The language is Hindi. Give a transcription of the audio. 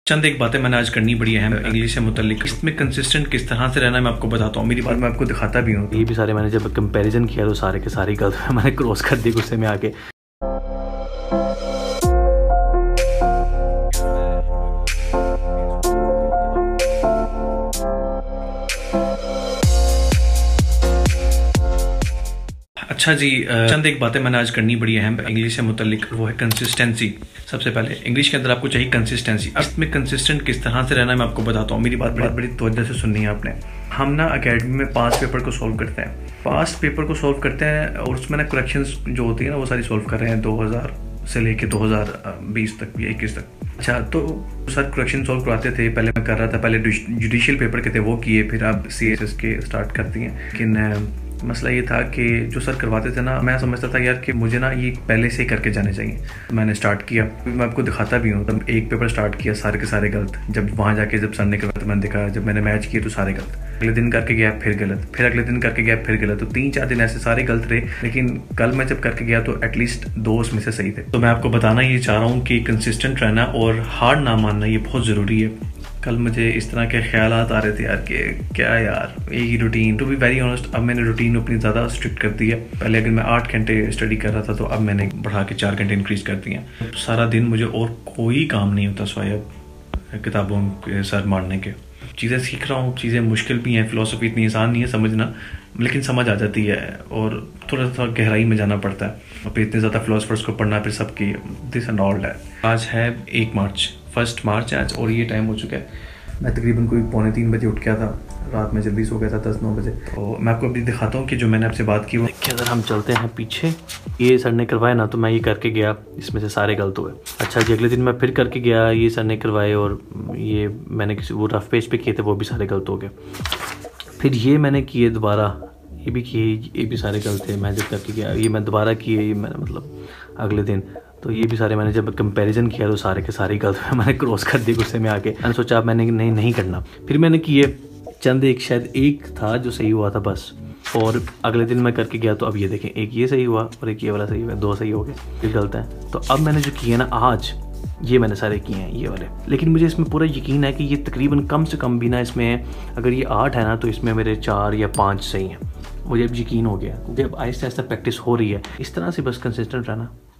चंद एक बातें मैंने आज करनी बड़ी अहम इंग्लिश से मुतल्लिक। इसमें कंसिस्टेंट किस तरह से रहना है मैं आपको बताता हूँ। मेरी बात मैं आपको दिखाता भी हूँ। ये भी सारे मैंने जब कंपैरिजन किया तो सारे के सारी गलत मैंने क्रॉस कर दी गुस्से में आके। अच्छा जी, चंद एक बातें मैंने आज करनी बड़ी अहम इंग्लिश से मुतल्लिक, वो है कंसिस्टेंसी। सबसे पहले इंग्लिश के अंदर आपको चाहिए कंसिस्टेंसी। अब इसमें कंसिस्टेंट किस तरह से रहना है मैं आपको बताता हूँ। मेरी बात बड़ी तवज्जो से सुननी है आपने। हम ना अकेडमी में पास पेपर को सॉल्व करते हैं, पास पेपर को सॉल्व करते हैं और उसमें ना करेक्शंस जो होती है ना वो सारी सॉल्व कर रहे हैं 2000 से लेके 2020 तक या 21 तक। अच्छा, तो सर करेक्शन सॉल्व करवाते थे, पहले मैं कर रहा था। पहले जुडिशियल पेपर के थे वो किए, फिर आप CSS के स्टार्ट करती हैं। लेकिन मसला ये था कि जो सर करवाते थे ना, मैं समझता था यार कि मुझे ना ये पहले से ही करके जाने चाहिए। मैंने स्टार्ट किया, मैं आपको दिखाता भी हूँ। तब एक पेपर स्टार्ट किया, सारे के सारे गलत। जब वहाँ जाके जब सर ने करवाया तो मैंने देखा, जब मैंने मैच किए तो सारे गलत। अगले दिन करके गया फिर गलत, फिर अगले दिन करके गया फिर गलत। तो 3-4 दिन ऐसे सारे गलत रहे। लेकिन कल मैं जब करके गया तो एटलीस्ट 2 उसमें से सही थे। तो मैं आपको बताना ये चाह रहा हूँ कि कंसिस्टेंट रहना और हार ना मानना ये बहुत ज़रूरी है। कल मुझे इस तरह के ख्यालात आ रहे थे यार कि क्या यार एक ही routine. To be very honest, अब मैंने रूटीन अपनी ज़्यादा स्ट्रिक्ट कर दी है। पहले अगर मैं 8 घंटे स्टडी कर रहा था तो अब मैंने बढ़ा के 4 घंटे इंक्रीज कर दिए। सारा दिन मुझे और कोई काम नहीं होता सिवाय अब किताबों के सर मारने के। चीज़ें सीख रहा हूँ, चीज़ें मुश्किल भी हैं। फ़िलासफ़ी इतनी आसान नहीं है समझना, लेकिन समझ आ जाती है और थोड़ा सा गहराई में जाना पड़ता है। और फिर इतने ज़्यादा फ़िलासफ़र्स को पढ़ना, फिर सबकी दिस एंड ऑल है। आज है 1 मार्च है आज, और ये टाइम हो चुका है। मैं तकरीबन कोई 2:45 बजे उठ गया था, रात में जल्दी सो गया था 10-9 बजे। तो मैं आपको अभी दिखाता हूँ कि जो मैंने आपसे बात की वो। देखिए, अगर हम चलते हैं पीछे, ये सर ने करवाया ना तो मैं ये करके गया, इसमें से सारे गलत हुए। अच्छा जी, अगले दिन मैं फिर करके गया, ये सर ने करवाए और ये मैंने किसी वो रफ पेज पे किए थे, वो भी सारे गलत हो गए। फिर ये मैंने किए दोबारा, ये भी किए, ये भी सारे गलत थे। मैं जब करके गया ये मैं दोबारा किए, ये मैंने मतलब अगले दिन, तो ये भी सारे मैंने जब कंपैरिजन किया तो सारे के सारे गलत हुए। मैंने क्रॉस कर दी गुस्से में आके। मैंने सोचा अब मैंने नहीं करना। फिर मैंने किए चंद, एक शायद एक था जो सही हुआ था बस। और अगले दिन मैं करके गया तो अब ये देखें, एक ये सही हुआ और एक ये वाला सही हुआ, 2 सही हो गए, फिर गलत है। तो अब मैंने जो किए ना आज, ये मैंने सारे किए हैं ये वाले। लेकिन मुझे इसमें पूरा यकीन है कि ये तकरीबन कम से कम भी ना, इसमें अगर ये 8 है ना तो इसमें मेरे 4 या 5 सही हैं। मुझे अब यकीन हो गया, क्योंकि अब आहिस्ता आहिस्ता प्रैक्टिस हो रही है। इस तरह से बस कंसिस्टेंट रहना।